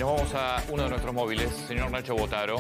nos vamos a uno de nuestros móviles, señor Nacho Botaro.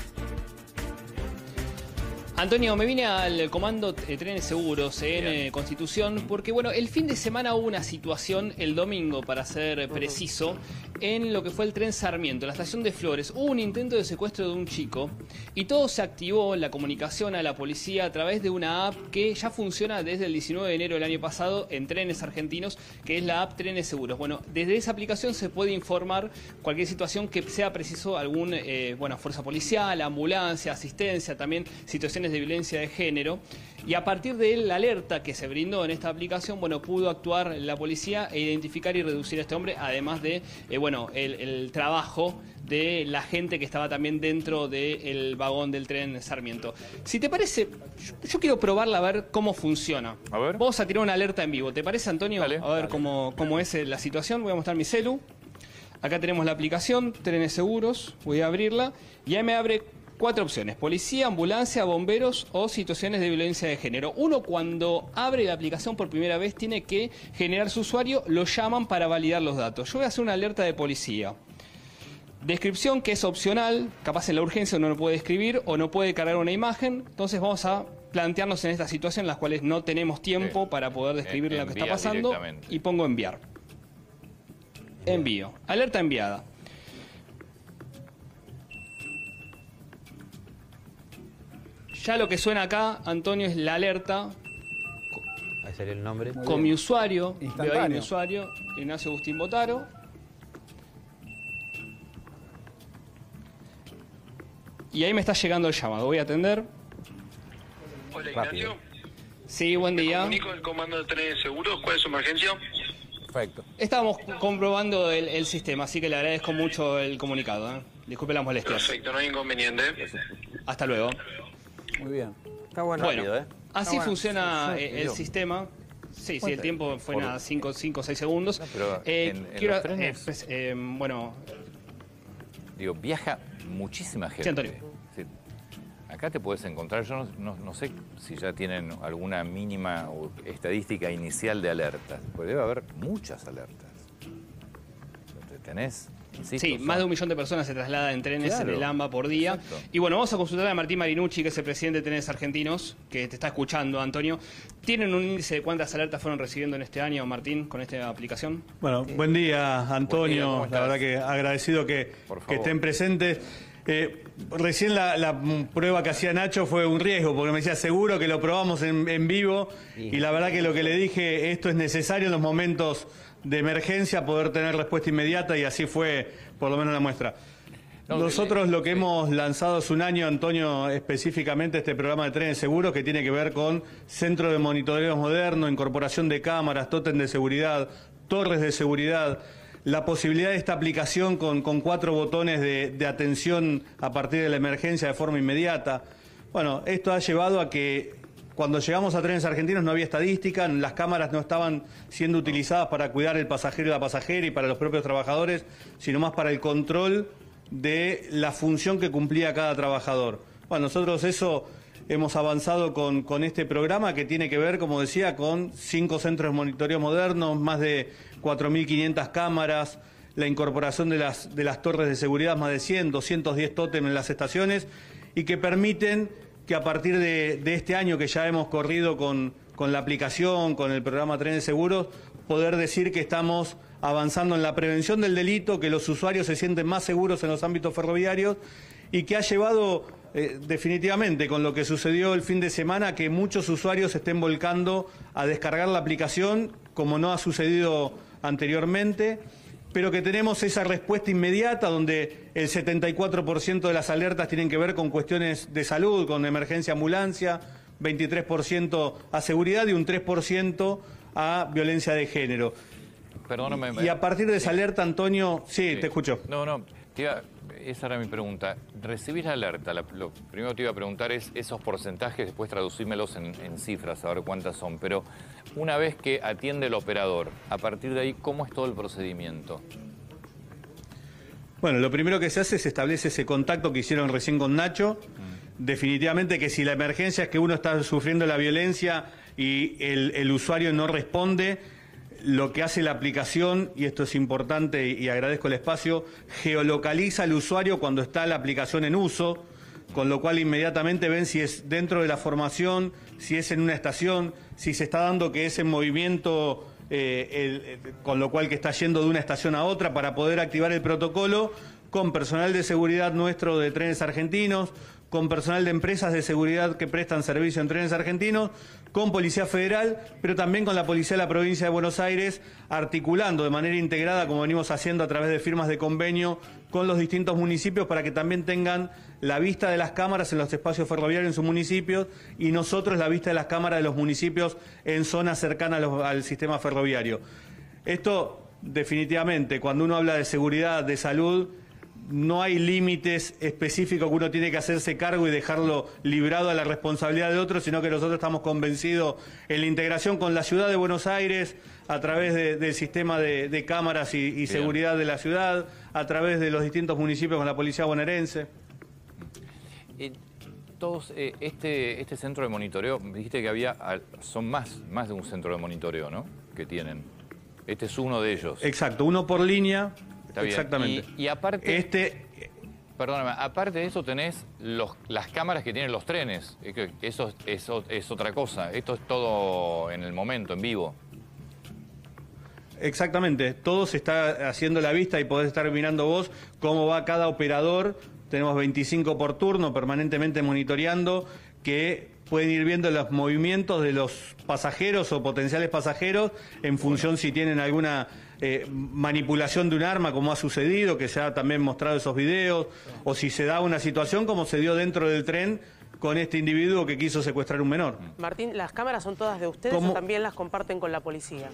Antonio, me vine al comando Trenes Seguros en Constitución porque, bueno, el fin de semana hubo una situación, el domingo, para ser preciso, en lo que fue el tren Sarmiento, la estación de Flores. Hubo un intento de secuestro de un chico y todo se activó, la comunicación a la policía a través de una app que ya funciona desde el 19 de enero del año pasado en Trenes Argentinos, que es la app Trenes Seguros. Bueno, desde esa aplicación se puede informar cualquier situación que sea preciso, algún, fuerza policial, ambulancia, asistencia, también situaciones de violencia de género, y a partir de la alerta que se brindó en esta aplicación, bueno, pudo actuar la policía e identificar y reducir a este hombre, además de, el trabajo de la gente que estaba también dentro del vagón del tren Sarmiento. Si te parece, yo quiero probarla a ver cómo funciona. A ver. Vamos a tirar una alerta en vivo, ¿te parece, Antonio? Dale, a ver cómo es la situación. Voy a mostrar mi celu. Acá tenemos la aplicación, Trenes Seguros, voy a abrirla y ahí me abre 4 opciones: policía, ambulancia, bomberos o situaciones de violencia de género. Uno, cuando abre la aplicación por primera vez, tiene que generar su usuario, lo llaman para validar los datos. Yo voy a hacer una alerta de policía. Descripción, que es opcional, capaz en la urgencia uno no puede escribir o no puede cargar una imagen, entonces vamos a plantearnos en esta situación en las cuales no tenemos tiempo para poder describir lo que está pasando, y pongo enviar. Envío. Alerta enviada. Ya lo que suena acá, Antonio, es la alerta. Ahí sería el nombre. Con mi usuario, veo ahí mi usuario, Ignacio Agustín Botaro. Y ahí me está llegando el llamado, voy a atender. Hola, Ignacio. Sí, buen día. Me comunico del comando de Trenes Seguros. ¿Cuál es su emergencia? Perfecto. Estábamos comprobando el sistema, así que le agradezco mucho el comunicado. Disculpe las molestias. Perfecto, no hay inconveniente. Hasta luego. Muy bien. Está bueno. Bueno, así funciona el sistema. Sí, el tiempo fue nada, 5 o 6 segundos. No, pero quiero, los trenes, digo, viaja muchísima gente. Sí, Antonio. Sí. Acá te puedes encontrar, yo no sé si ya tienen alguna mínima o estadística inicial de alertas, porque debe haber muchas alertas. ¿Tenés? Insisto, sí, más de 1 millón de personas se trasladan en trenes en el AMBA por día. Exacto. Y bueno, vamos a consultar a Martín Marinucci, que es el presidente de Trenes Argentinos, que te está escuchando, Antonio. ¿Tienen un índice de cuántas alertas fueron recibiendo en este año, Martín, con esta aplicación? Bueno, buen día, Antonio. Buen día, la verdad que agradecido que estén presentes. Recién la prueba que hacía Nacho fue un riesgo, porque me decía, seguro que lo probamos en vivo, y la verdad que lo que le dije, esto es necesario en los momentos de emergencia, poder tener respuesta inmediata, y así fue por lo menos la muestra. Nosotros lo que hemos lanzado hace un año, Antonio, específicamente este programa de Trenes Seguros, que tiene que ver con centro de monitoreo moderno, incorporación de cámaras, tótem de seguridad, torres de seguridad, la posibilidad de esta aplicación con 4 botones de atención a partir de la emergencia de forma inmediata. Bueno, esto ha llevado a que cuando llegamos a Trenes Argentinos no había estadística, las cámaras no estaban siendo utilizadas para cuidar el pasajero y la pasajera y para los propios trabajadores, sino más para el control de la función que cumplía cada trabajador. Bueno, nosotros eso hemos avanzado con este programa, que tiene que ver, como decía, con 5 centros de monitoreo modernos, más de 4.500 cámaras, la incorporación de las torres de seguridad, más de 100, 210 tótem en las estaciones, y que permiten que a partir de este año que ya hemos corrido con la aplicación, con el programa Trenes Seguros, poder decir que estamos avanzando en la prevención del delito, que los usuarios se sienten más seguros en los ámbitos ferroviarios, y que ha llevado definitivamente, con lo que sucedió el fin de semana, que muchos usuarios se estén volcando a descargar la aplicación, como no ha sucedido anteriormente, pero que tenemos esa respuesta inmediata, donde el 74% de las alertas tienen que ver con cuestiones de salud, con emergencia, ambulancia, 23% a seguridad y un 3% a violencia de género. Perdóname. Y a partir de esa alerta, Antonio, sí, te escucho. No, esa era mi pregunta. Recibís la alerta, lo primero que te iba a preguntar es esos porcentajes, después traducímelos en cifras, a ver cuántas son, pero una vez que atiende el operador, a partir de ahí, ¿cómo es todo el procedimiento? Bueno, lo primero que se hace es establece ese contacto que hicieron recién con Nacho. Definitivamente que si la emergencia es que uno está sufriendo la violencia y el usuario no responde, lo que hace la aplicación, y esto es importante y agradezco el espacio, geolocaliza al usuario cuando está la aplicación en uso, con lo cual inmediatamente ven si es dentro de la formación, si es en una estación, si se está dando que es en movimiento, con lo cual que está yendo de una estación a otra para poder activar el protocolo con personal de seguridad nuestro de Trenes Argentinos, con personal de empresas de seguridad que prestan servicio en Trenes Argentinos, con Policía Federal, pero también con la Policía de la Provincia de Buenos Aires, articulando de manera integrada, como venimos haciendo a través de firmas de convenio, con los distintos municipios para que también tengan la vista de las cámaras en los espacios ferroviarios en sus municipios y nosotros la vista de las cámaras de los municipios en zonas cercanas al sistema ferroviario. Esto, definitivamente, cuando uno habla de seguridad, de salud, no hay límites específicos que uno tiene que hacerse cargo y dejarlo librado a la responsabilidad de otros, sino que nosotros estamos convencidos en la integración con la ciudad de Buenos Aires, a través del sistema de cámaras y seguridad de la ciudad, a través de los distintos municipios con la policía bonaerense. Todos, este centro de monitoreo, dijiste que son más de un centro de monitoreo, ¿no? Que tienen. Este es uno de ellos. Exacto, uno por línea. Está bien. Exactamente. Y aparte, perdóname, aparte de eso tenés las cámaras que tienen los trenes. Eso es otra cosa. Esto es todo en el momento, en vivo. Exactamente. Todo se está haciendo la vista y podés estar mirando vos cómo va cada operador. Tenemos 25 por turno, permanentemente monitoreando, que pueden ir viendo los movimientos de los pasajeros o potenciales pasajeros en función si tienen alguna manipulación de un arma, como ha sucedido, que se ha también mostrado esos videos, o si se da una situación como se dio dentro del tren con este individuo que quiso secuestrar un menor. Martín, ¿las cámaras son todas de ustedes o también las comparten con la policía?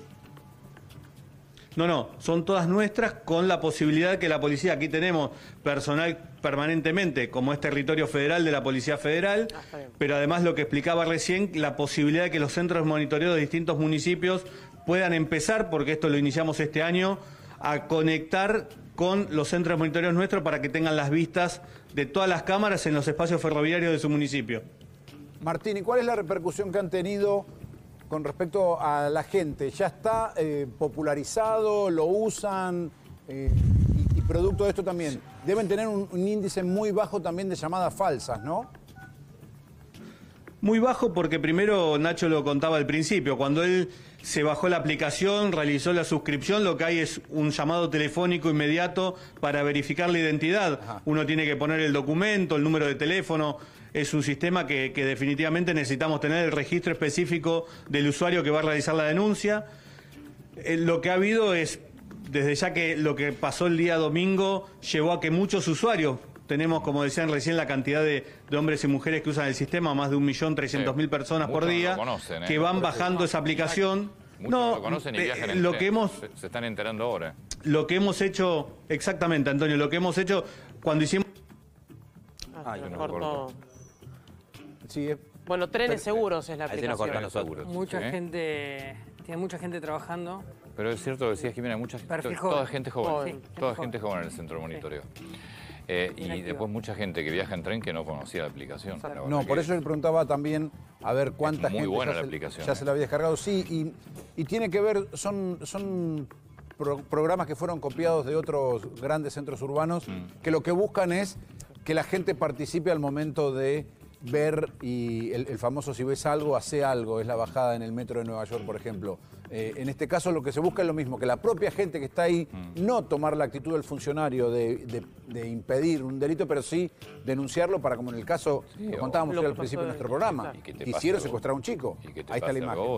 No, son todas nuestras con la posibilidad que la policía, aquí tenemos personal permanentemente, como es territorio federal de la Policía Federal, pero además lo que explicaba recién, la posibilidad de que los centros de monitoreo de distintos municipios puedan empezar, porque esto lo iniciamos este año, a conectar con los centros de monitoreo nuestros para que tengan las vistas de todas las cámaras en los espacios ferroviarios de su municipio. Martín, ¿y cuál es la repercusión que han tenido con respecto a la gente? ¿Ya está popularizado? ¿Lo usan? Y producto de esto también, deben tener un índice muy bajo también de llamadas falsas, ¿no? Muy bajo porque primero, Nacho lo contaba al principio, cuando él se bajó la aplicación, realizó la suscripción, lo que hay es un llamado telefónico inmediato para verificar la identidad. Ajá. Uno tiene que poner el documento, el número de teléfono. Es un sistema que definitivamente necesitamos tener el registro específico del usuario que va a realizar la denuncia. Lo que ha habido es, desde ya que lo que pasó el día domingo llevó a que muchos usuarios, tenemos, como decían recién, la cantidad de hombres y mujeres que usan el sistema, más de 1.300.000 personas por día, que van bajando esa aplicación. Muchos no lo conocen y viajan en lo tren. Que hemos, se están enterando ahora. Lo que hemos hecho, exactamente, Antonio, lo que hemos hecho cuando hicimos... Ay, no cortó. Sí, bueno, Trenes Seguros es la aplicación. Mucha gente, tiene mucha gente trabajando. Pero es cierto que decías, Jimena, toda gente joven. Sí, toda gente joven en el centro de monitoreo. Y después mucha gente que viaja en tren que no conocía la aplicación. No, por eso le preguntaba también a ver cuánta gente buena la aplicación, ya se la había descargado. Sí, y tiene que ver, son programas que fueron copiados de otros grandes centros urbanos que lo que buscan es que la gente participe al momento de ver y el famoso si ves algo, hace algo, es la bajada en el metro de Nueva York, por ejemplo. En este caso lo que se busca es lo mismo, que la propia gente que está ahí no tomar la actitud del funcionario de impedir un delito, pero sí denunciarlo para, como en el caso que contábamos al principio de nuestro programa, quisieron secuestrar a un chico. Ahí está la imagen.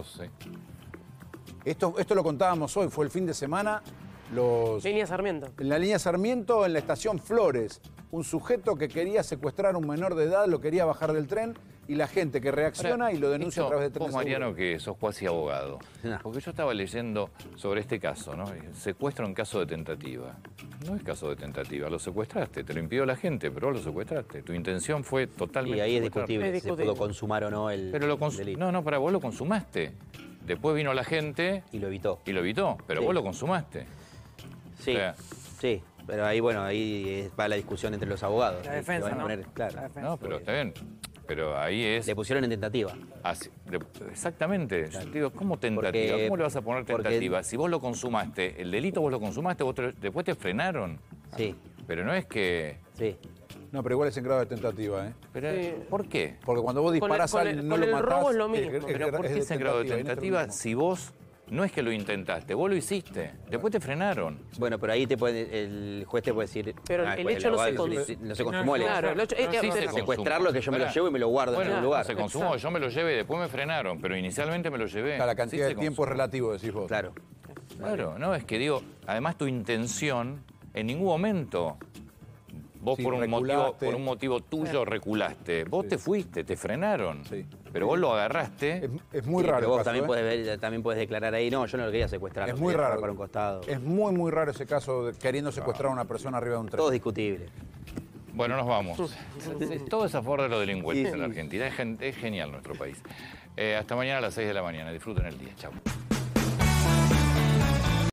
Esto lo contábamos hoy, fue el fin de semana. Línea Sarmiento. En la línea Sarmiento, en la estación Flores, un sujeto que quería secuestrar a un menor de edad, lo quería bajar del tren y la gente que reacciona y lo denuncia a través de Trenes Seguros. Mariano, que sos cuasi abogado, porque yo estaba leyendo sobre este caso, ¿no? Secuestro en caso de tentativa. No es caso de tentativa, lo secuestraste, te lo impidió la gente, pero vos lo secuestraste. Tu intención fue totalmente... Y ahí es discutible si se pudo consumar o no el delito. No, para vos lo consumaste. Después vino la gente... Y lo evitó. Pero vos lo consumaste. Sí, sí, pero ahí, bueno, ahí va la discusión entre los abogados. La defensa, ¿no? Claro. No, pero está bien. Pero ahí es... Le pusieron en tentativa. Exactamente. Digo, ¿cómo tentativa? ¿Cómo le vas a poner tentativa? Si vos lo consumaste, el delito vos lo consumaste, después te frenaron. Sí. Pero no es que... Sí. No, pero igual es en grado de tentativa, ¿eh? Pero, ¿por qué? Porque cuando vos disparás a alguien no lo matás... robo es lo mismo. Pero ¿por qué es en grado de tentativa si vos... No es que lo intentaste, vos lo hiciste, después te frenaron. Bueno, pero ahí el juez te puede decir... Pero el hecho no se consumó. No se consumó. Claro, el hecho es secuestrarlo, que yo me lo llevo y me lo guardo en algún lugar. Se consumó, yo me lo llevé, después me frenaron, pero inicialmente me lo llevé. La cantidad de tiempo es relativo, decís vos. Claro. Claro, no, es que digo, además tu intención, en ningún momento... Vos por un motivo tuyo reculaste. Vos te fuiste, te frenaron. Sí. Pero vos lo agarraste. Es muy raro. Pero vos también puedes declarar ahí, no, yo no lo quería secuestrar. Es muy raro. Para un costado. Es muy, muy raro ese caso de queriendo secuestrar a una persona arriba de un tren. Todo discutible. Bueno, nos vamos. Todo es a favor de los delincuentes en la Argentina. Es genial nuestro país. Hasta mañana a las 6 de la mañana. Disfruten el día. Chau.